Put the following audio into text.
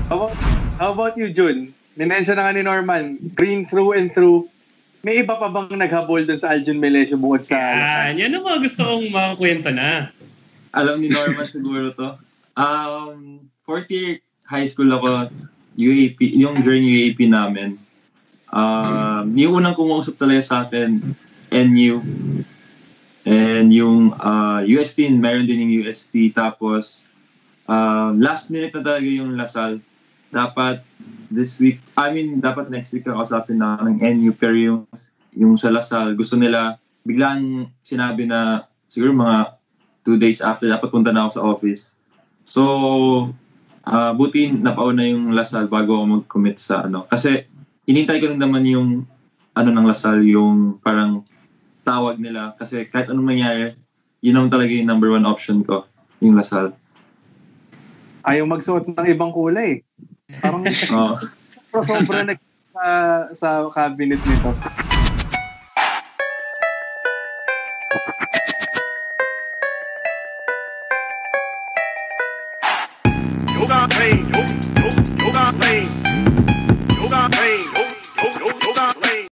How about you, Jun? Ninensyon na nga ni Norman, green through and through. May iba pa bang naghabol dun sa Aljun Melecio bukod sa... Yan ang mga gusto kong makakwenta na. Alam ni Norman siguro to. Fourth year high school ako, UAP, yung journey UAP namin. Yung unang kumausap talaga sa akin, NU. And yung UST, meron din yung UST. Tapos, last minute na talaga yung Lasal. Dapat dapat next week ang kausapin na ng NU. Pero yung sa Lasal, gusto nila, biglang sinabi na siguro mga 2 days after, dapat punta na ako sa office. So, buti napauna yung Lasal bago ako mag-commit sa ano. Kasi, inintay ko rin naman yung ng Lasal, yung parang tawag nila. Kasi kahit anong mangyari, yun naman talaga yung number 1 option ko, yung Lasal. Ayaw magsuot ng ibang kulay. Parang sobra sa cabinet nito. Yoga pain, yoga pain, yoga pain.